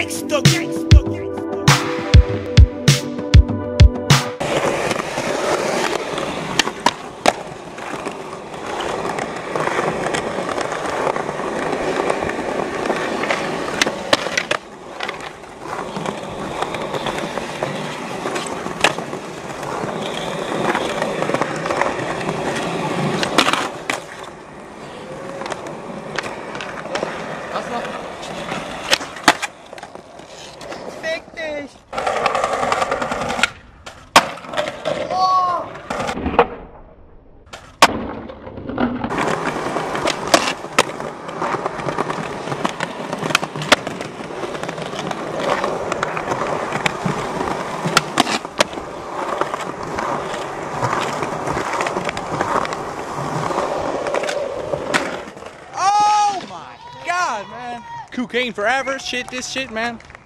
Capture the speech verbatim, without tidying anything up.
gangsta, gangsta, gangsta. Fick dich! Oh my God, man. Cocaine forever. Shit, this shit, man.